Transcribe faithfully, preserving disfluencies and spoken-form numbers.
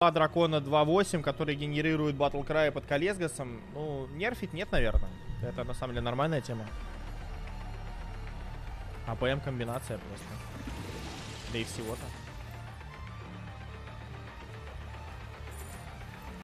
дракона два восемь, который генерирует батлкрай под Калесгасом. Ну, нерфить нет, наверное. Это на самом деле нормальная тема. АПМ комбинация просто. Да и всего-то.